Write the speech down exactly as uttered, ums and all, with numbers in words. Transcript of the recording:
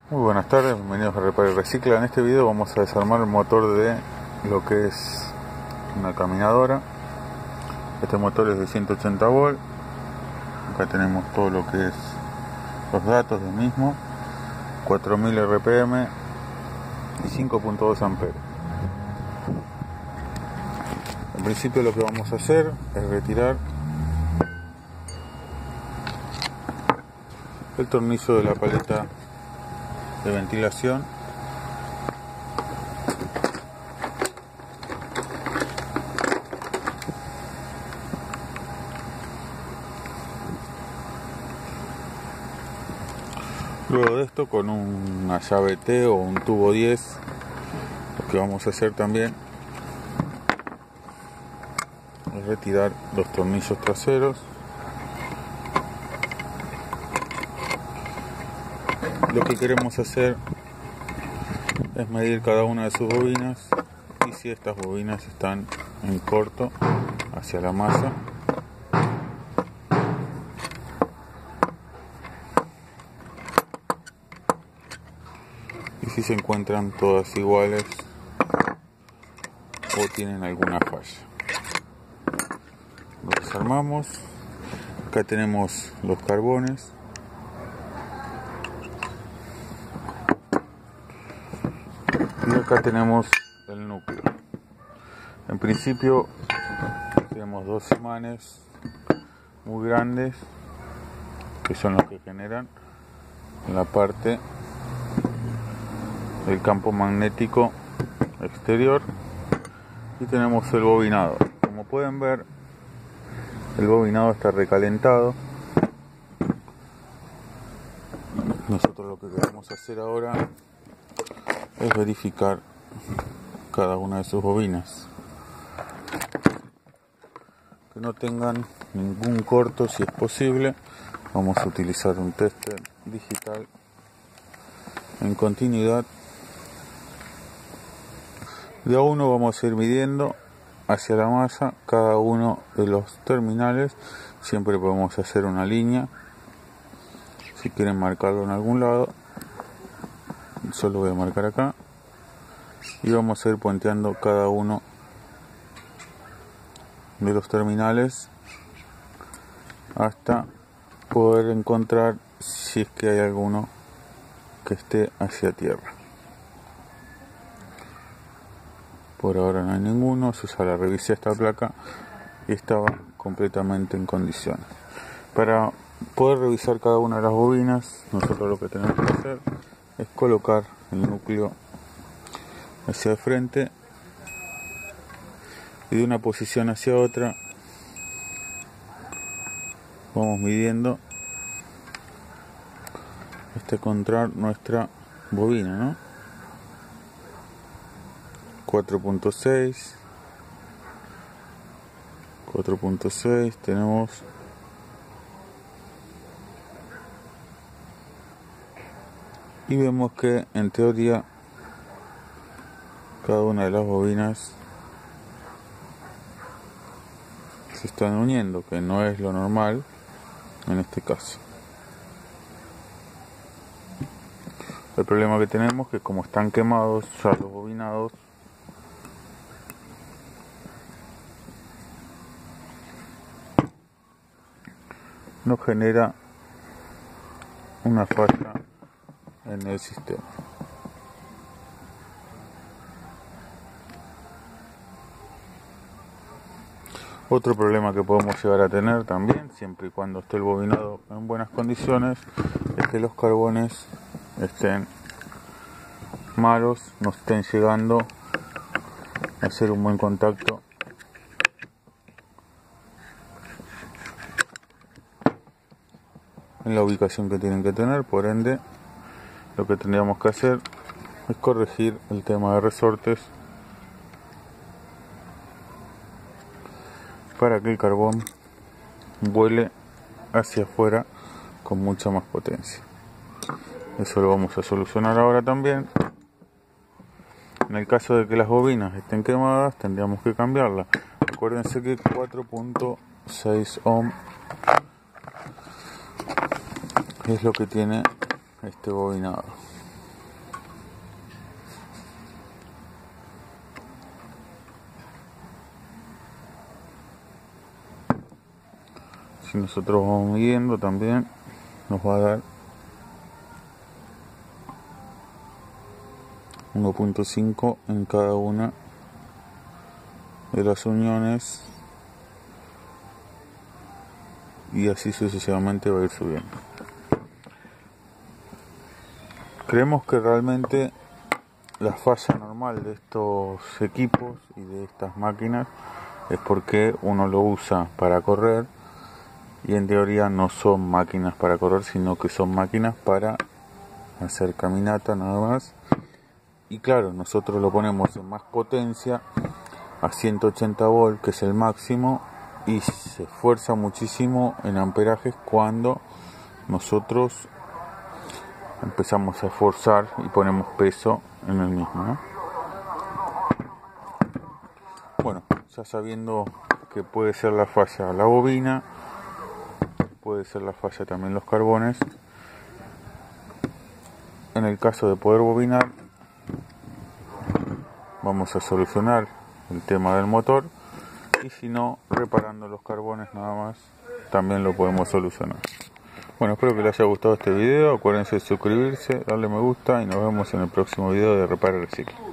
Muy buenas tardes, bienvenidos a Repara y Recicla. En este video vamos a desarmar el motor de lo que es una caminadora. Este motor es de ciento ochenta volts. Acá tenemos todo lo que es los datos del mismo, cuatro mil R P M y cinco punto dos amperes. En principio lo que vamos a hacer es retirar el tornillo de la paleta de ventilación. Luego de esto, con una llave T o un tubo diez, lo que vamos a hacer también es retirar los tornillos traseros. Lo que queremos hacer es medir cada una de sus bobinas y si estas bobinas están en corto hacia la masa. Y si se encuentran todas iguales o tienen alguna falla. Lo desarmamos. Acá tenemos los carbones. Y acá tenemos el núcleo. En principio tenemos dos imanes muy grandes que son los que generan la parte del campo magnético exterior, y tenemos el bobinado. Como pueden ver, el bobinado está recalentado. Nosotros lo que queremos hacer ahora es verificar cada una de sus bobinas, que no tengan ningún corto. Si es posible, vamos a utilizar un tester digital en continuidad. De a uno vamos a ir midiendo hacia la masa cada uno de los terminales. Siempre podemos hacer una línea si quieren marcarlo en algún lado. Solo voy a marcar acá y vamos a ir puenteando cada uno de los terminales hasta poder encontrar si es que hay alguno que esté hacia tierra. Por ahora no hay ninguno. Yo ya la revisé esta placa y estaba completamente en condiciones. Para poder revisar cada una de las bobinas, nosotros lo que tenemos que hacer es colocar el núcleo hacia el frente y de una posición hacia otra vamos midiendo hasta encontrar nuestra bobina, ¿no? cuatro punto seis, cuatro punto seis, tenemos y vemos que en teoría cada una de las bobinas se están uniendo, que no es lo normal en este caso. El problema que tenemos es que como están quemados ya los bobinados, nos genera una falla en el sistema. Otro problema que podemos llegar a tener también, siempre y cuando esté el bobinado en buenas condiciones, es que los carbones estén malos, no estén llegando a hacer un buen contacto en la ubicación que tienen que tener. Por ende, lo que tendríamos que hacer es corregir el tema de resortes para que el carbón vuele hacia afuera con mucha más potencia. Eso lo vamos a solucionar ahora también. En el caso de que las bobinas estén quemadas, tendríamos que cambiarlas. Acuérdense que cuatro punto seis ohm es lo que tiene este bobinado. Si nosotros vamos midiendo también nos va a dar uno punto cinco en cada una de las uniones, y así sucesivamente va a ir subiendo. Creemos que realmente la falla normal de estos equipos y de estas máquinas es porque uno lo usa para correr, y en teoría no son máquinas para correr, sino que son máquinas para hacer caminata nada más. Y claro, nosotros lo ponemos en más potencia a ciento ochenta volts, que es el máximo, y se esfuerza muchísimo en amperajes cuando nosotros empezamos a esforzar y ponemos peso en el mismo, ¿no? Bueno, ya sabiendo que puede ser la falla la bobina, puede ser la falla también los carbones. En el caso de poder bobinar, vamos a solucionar el tema del motor, y si no, reparando los carbones nada más, también lo podemos solucionar. Bueno, espero que les haya gustado este video. Acuérdense de suscribirse, darle me gusta, y nos vemos en el próximo video de Repara y Recicla.